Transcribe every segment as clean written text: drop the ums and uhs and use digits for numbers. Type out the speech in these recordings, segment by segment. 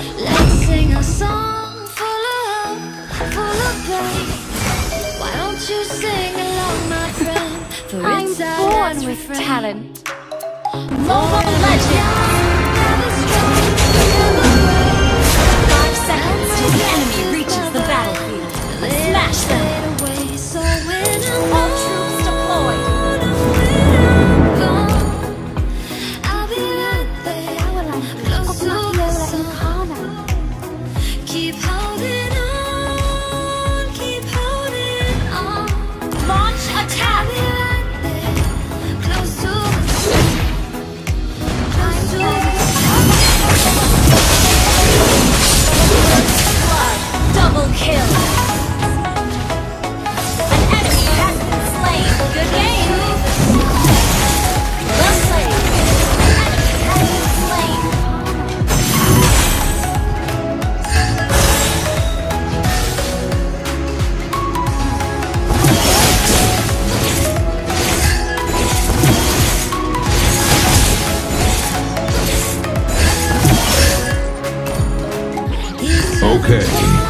Let's sing a song full of hope, full of pain. Why don't you sing along, my friend? For I'm it's our born last with refrain. talent. Mobile Legends! 5 seconds till the enemy reaches the battlefield. Smash them! All troops deployed! I'll be right there, close to the sun. Keep holding on, keep holding on. Launch attack! I'll be right there, close to the sun. Close to the Blood! Double kill! An enemy has been slain! Good game! Well played! An enemy has been slain! Okay.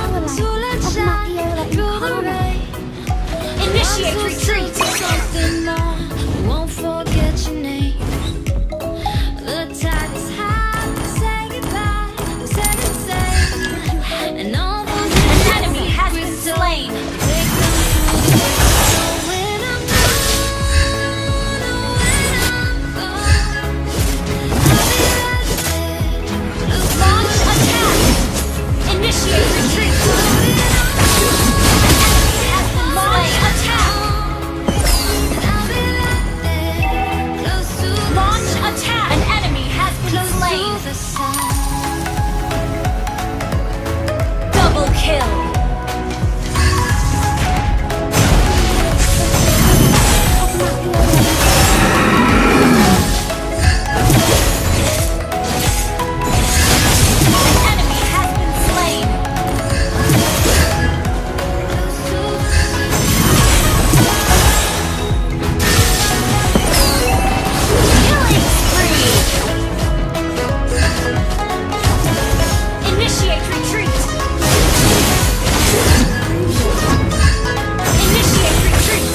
Initiate retreat! Something more, won't forget your name. The tide is high, we say goodbye, we say and say. And all those An enemy has been slain! take them through the door. When I'm gone, oh, when I'm gone, I'll be right there. Launch attack! Initiate retreat! Launch attack! Launch attack! An enemy has been slain! Double kill! An enemy has been slain! Killing spree! Initiate retreat! Initiate retreat!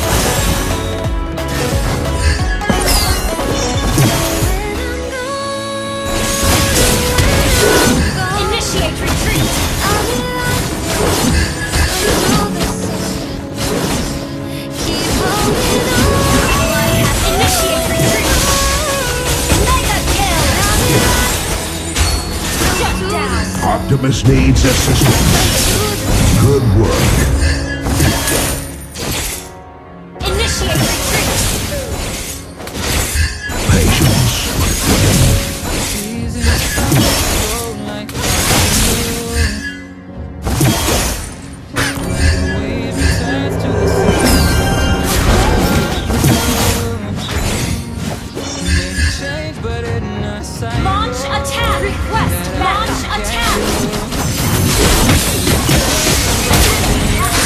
Initiate retreat! Initiate retreat! Mega kill! Shut down! Optimus needs assistance. Good work. Initiate retreat! Patience, my friend. Launch attack! Request launch attack!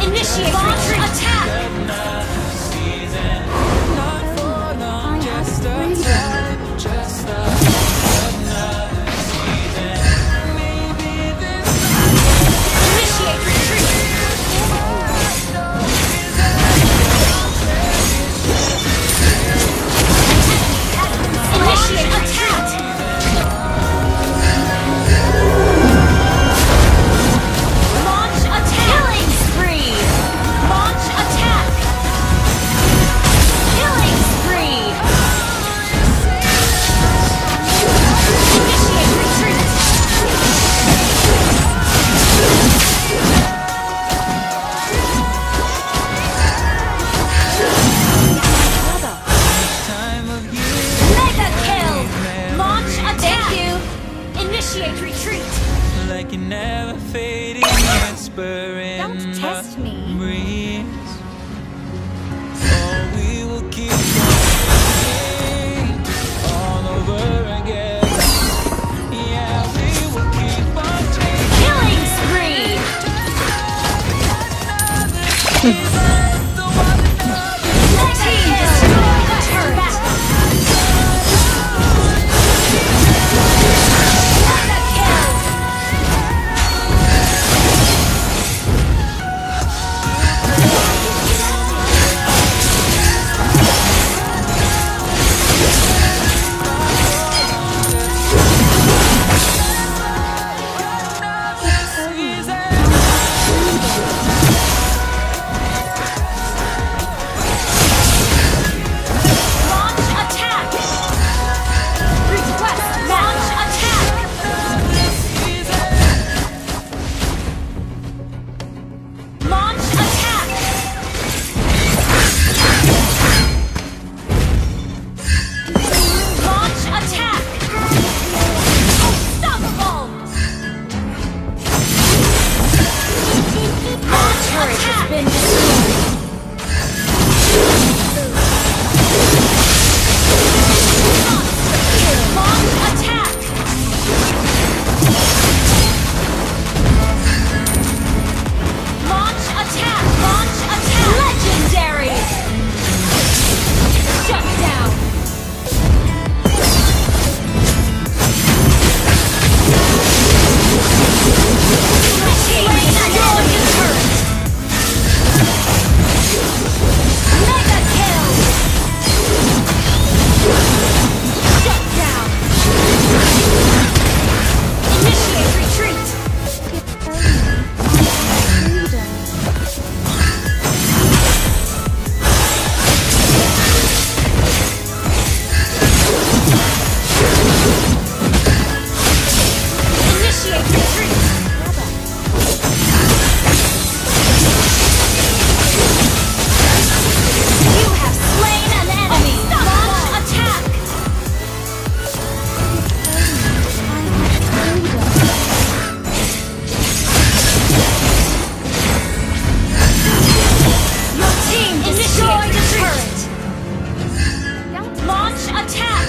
Initiate retreat. Attack. Initiate retreat. Initiate attack. Launch attack. Killing spree. Launch attack. Killing spree. Initiate retreat. Mega kill. Launch attack. Thank you. Initiate retreat. Like you never fading whisper in Don't test me. my breeze. Oh, we will keep going all over again. Yeah, we will keep on changing. Killing spree. Mega kill. Destroy the turret. Mega kill. Launch attack. Request launch attack. Launch attack. Launch attack. Unstoppable. Launch turret has been destroyed. Launch attack. Launch attack. Launch attack. Legendary. Shut down. Initiate the turret. Mega kill. Shut down. Initiate retreat. Initiate retreat. You have slain an enemy. Launch attack. Your team destroyed the turret. Launch attack.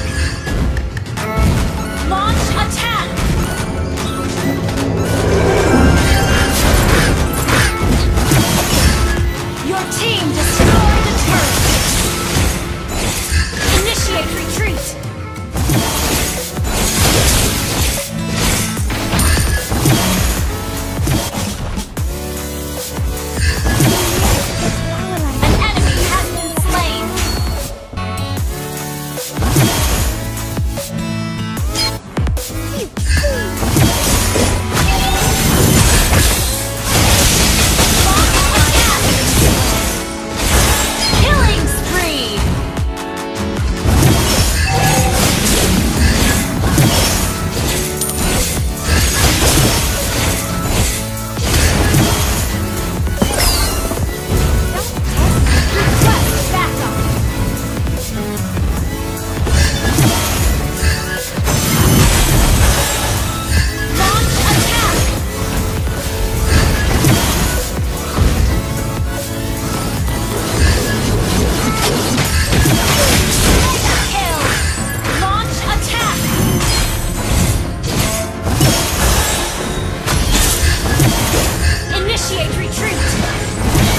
Launch attack. Your team destroyed the turret. Initiate retreat. An enemy has been slain. Killing spree. Request backup. Launch attack. Mega kill. Launch attack. Initiate retreat.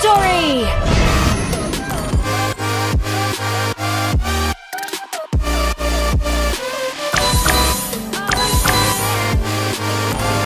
Victory!